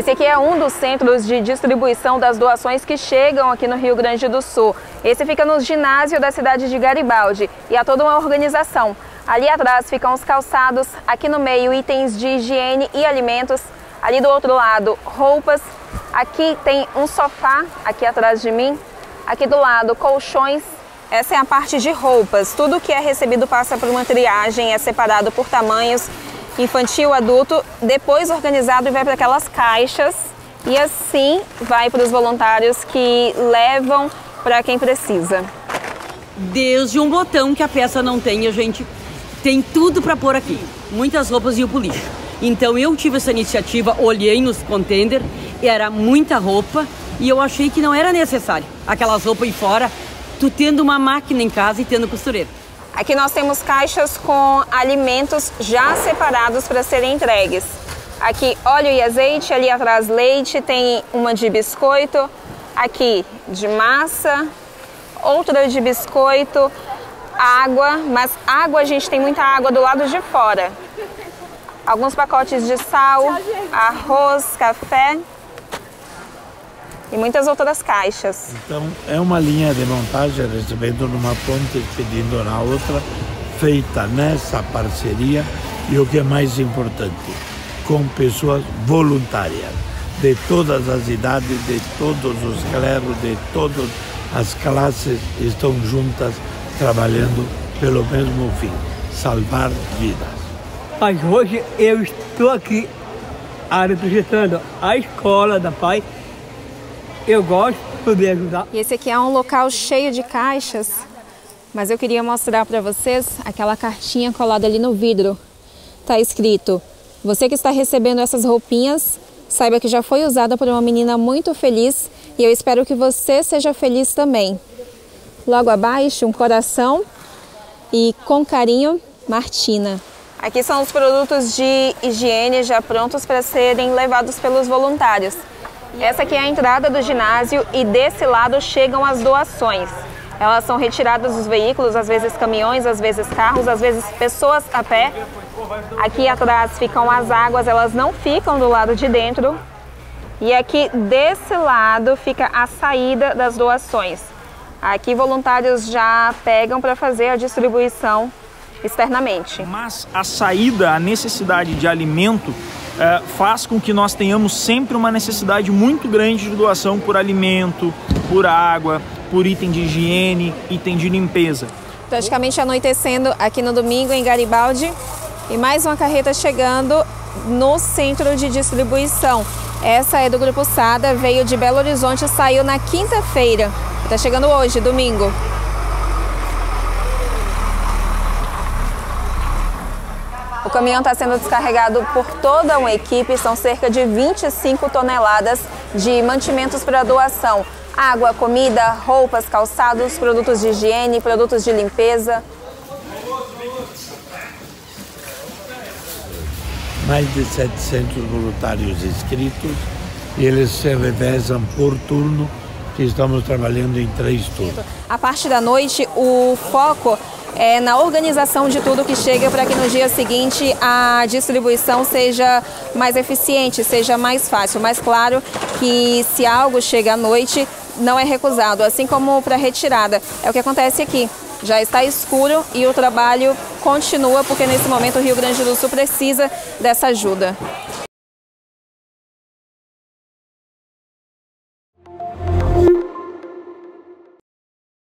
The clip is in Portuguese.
Esse aqui é um dos centros de distribuição das doações que chegam aqui no Rio Grande do Sul. Esse fica no ginásio da cidade de Garibaldi e há toda uma organização. Ali atrás ficam os calçados, aqui no meio itens de higiene e alimentos, ali do outro lado roupas, aqui tem um sofá, aqui atrás de mim, aqui do lado colchões. Essa é a parte de roupas, tudo que é recebido passa por uma triagem, é separado por tamanhos, infantil, adulto, depois organizado e vai para aquelas caixas e assim vai para os voluntários que levam para quem precisa. Desde um botão que a peça não tem, a gente tem tudo para pôr aqui. Muitas roupas iam para o lixo. Então eu tive essa iniciativa, olhei nos containers, era muita roupa e eu achei que não era necessário aquelas roupas aí fora, tu tendo uma máquina em casa e tendo costureira. Aqui nós temos caixas com alimentos já separados para serem entregues. Aqui óleo e azeite, ali atrás leite, tem uma de biscoito, aqui de massa, outra de biscoito, água, mas água a gente tem muita água do lado de fora. Alguns pacotes de sal, arroz, café e muitas outras caixas. Então é uma linha de montagem recebendo numa ponta e pedindo na outra, feita nessa parceria e o que é mais importante, com pessoas voluntárias de todas as idades, de todos os clérigos, de todas as classes estão juntas trabalhando pelo mesmo fim, salvar vidas. Mas hoje eu estou aqui representando a escola da Pai. Eu gosto de poder ajudar. E esse aqui é um local cheio de caixas, mas eu queria mostrar para vocês aquela cartinha colada ali no vidro. Tá escrito: você que está recebendo essas roupinhas, saiba que já foi usada por uma menina muito feliz e eu espero que você seja feliz também. Logo abaixo, um coração e com carinho, Martina. Aqui são os produtos de higiene já prontos para serem levados pelos voluntários. Essa aqui é a entrada do ginásio e desse lado chegam as doações. Elas são retiradas dos veículos, às vezes caminhões, às vezes carros, às vezes pessoas a pé. Aqui atrás ficam as águas, elas não ficam do lado de dentro. E aqui desse lado fica a saída das doações. Aqui voluntários já pegam para fazer a distribuição externamente. Mas a saída, a necessidade de alimento faz com que nós tenhamos sempre uma necessidade muito grande de doação por alimento, por água, por item de higiene, item de limpeza. Praticamente anoitecendo aqui no domingo em Garibaldi e mais uma carreta chegando no centro de distribuição. Essa é do Grupo Sada, veio de Belo Horizonte, saiu na quinta-feira. Está chegando hoje, domingo. O caminhão está sendo descarregado por toda uma equipe, são cerca de 25 toneladas de mantimentos para doação. Água, comida, roupas, calçados, produtos de higiene, produtos de limpeza. Mais de 700 voluntários inscritos e eles se revezam por turno, que estamos trabalhando em 3 turnos. A parte da noite, o foco é na organização de tudo que chega para que no dia seguinte a distribuição seja mais eficiente, seja mais fácil. Mas claro que se algo chega à noite, não é recusado, assim como para retirada. É o que acontece aqui. Já está escuro e o trabalho continua porque nesse momento o Rio Grande do Sul precisa dessa ajuda.